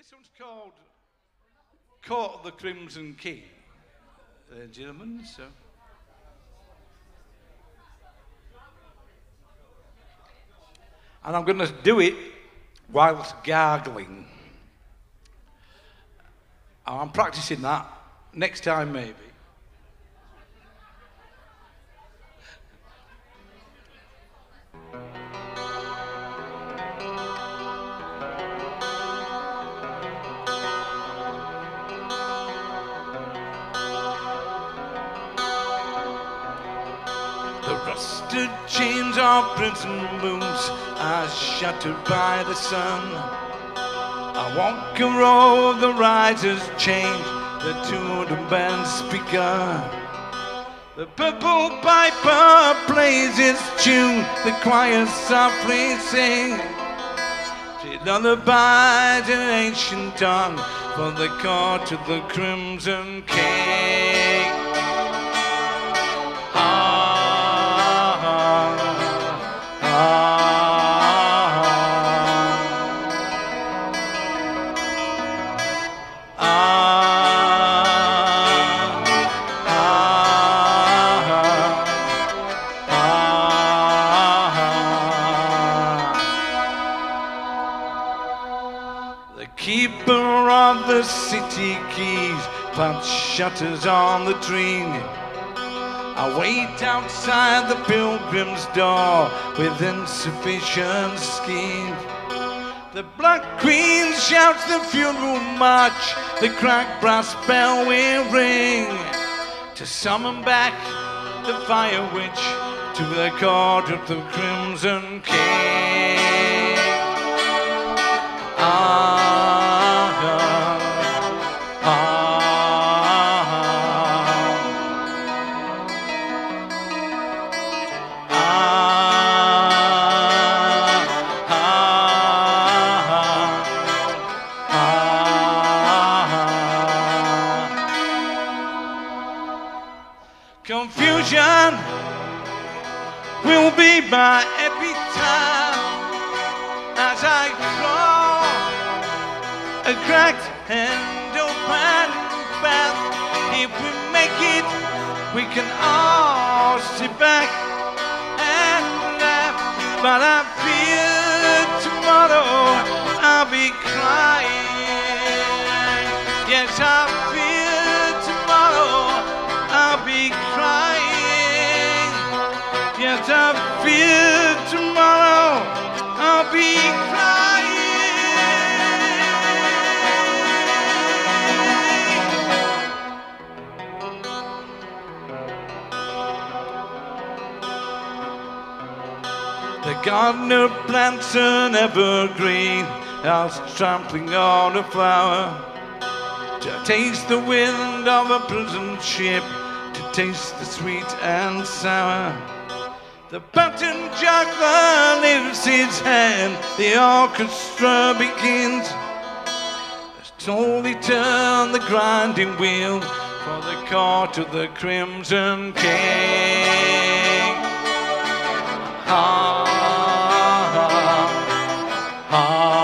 This one's called Court of the Crimson King, gentlemen, so. And I'm going to do it whilst gargling. I'm practicing that. Next time, maybe. The rusted chains of prison booms are shattered by the sun. I walk a road, the risers change, the tune of band's begun. The purple piper plays its tune, the choir softly sings. She lullabies in ancient tongue for the court of the Crimson King. The keeper of the city keys puts shutters on the train. I wait outside the pilgrim's door with insufficient schemes. The Black Queen shouts the funeral march, the cracked brass bell will ring to summon back the fire witch to the court of the Crimson King. Confusion will be my epitaph as I crawl a cracked and open path. If we make it, we can all sit back and laugh. But I fear tomorrow I'll be crying. Yes, I fear tomorrow I'll be crying. Yes, I fear tomorrow I'll be crying. The gardener plants an evergreen, else trampling on a flower, to taste the wind of a prison ship, to taste the sweet and sour. The button juggler lifts his hand, the orchestra begins. Slowly turn the grinding wheel for the court of the Crimson King. Ah, ah, ah.